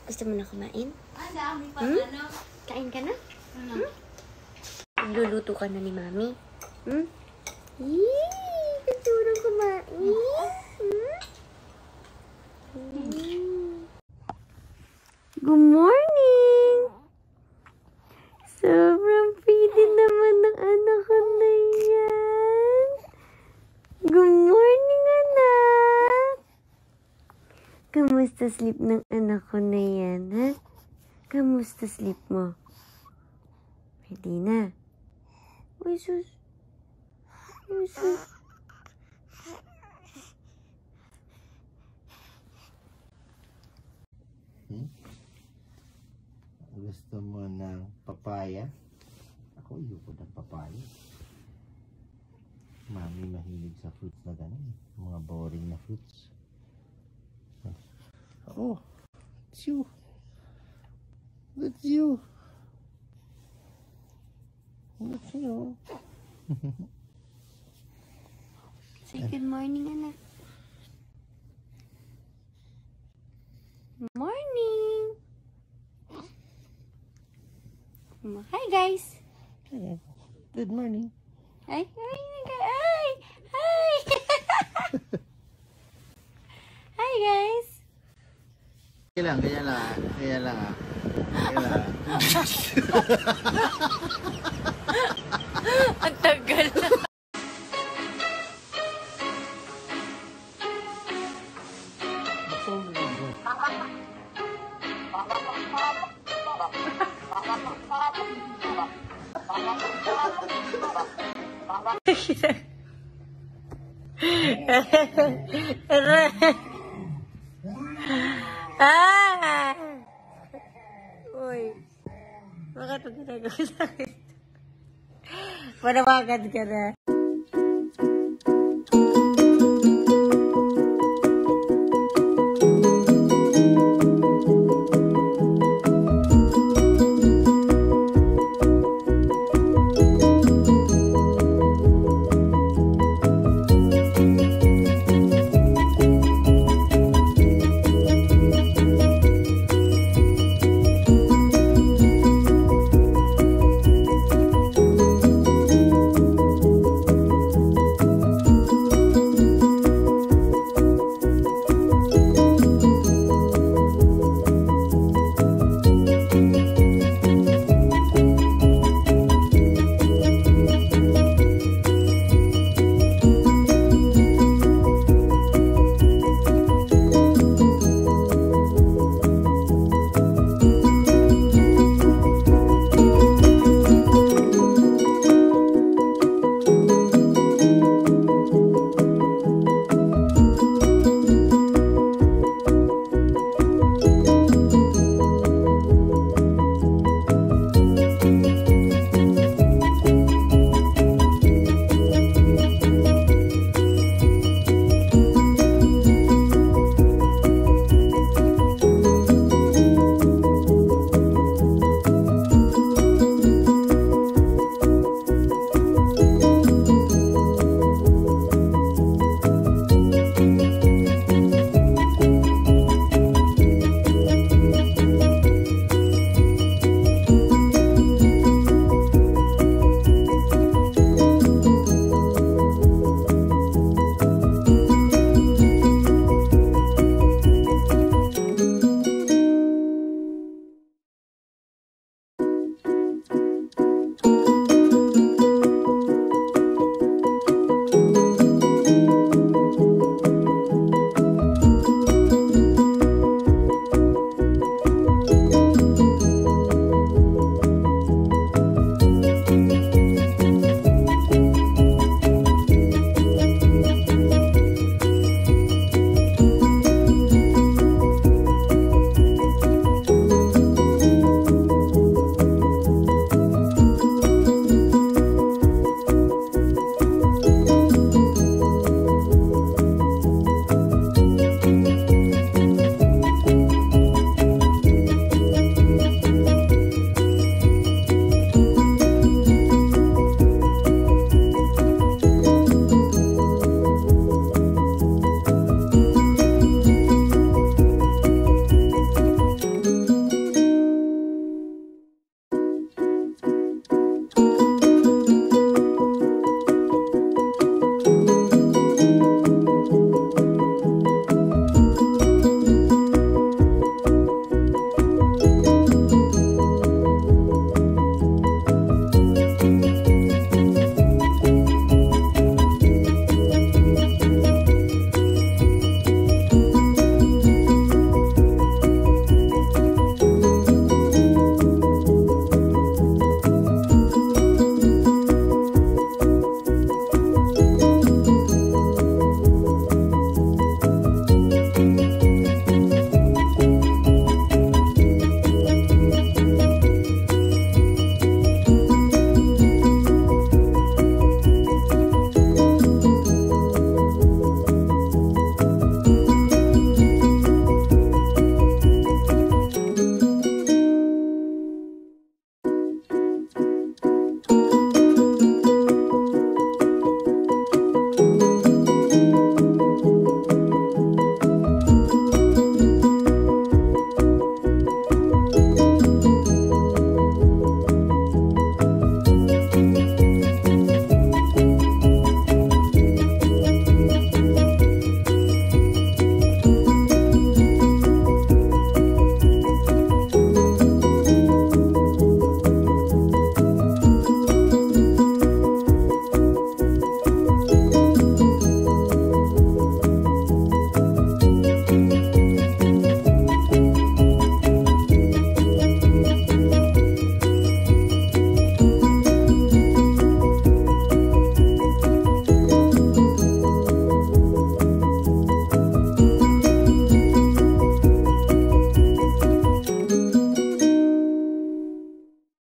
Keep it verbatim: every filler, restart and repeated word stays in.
Gusto mo na kumain? Ah, dami pa, Hmm? ano? Kain ka na? Ano? Hmm? Nagluluto ka na ni Mami? Hmm? Yee! Gusto mo na kumain? Hmm? Hmm. Good morning! Sobrang pretty naman ng anak ko na yan. Good morning, anak! Kamusta sleep ng anak ko na yan, ha? Kamusta sleep mo? Ready na? Uy, sus. Uy, sus. Hmm? Gusto mo ng papaya? Ako, ayoko ng papaya. Mami mahilig sa fruits na gano'n. Mga boring na fruits. Oh, it's you. That's you. That's you. Say good morning, anak. Morning! Hi, guys! Good morning. Hi, hi, hi! Hi! Hi, guys! Kaya lang, kaya lang, kaya lang ah. Kaya lang. Ang tagal na. Ah! Uy. Bakit ang ginagawa sa akin? Manawagan ka na.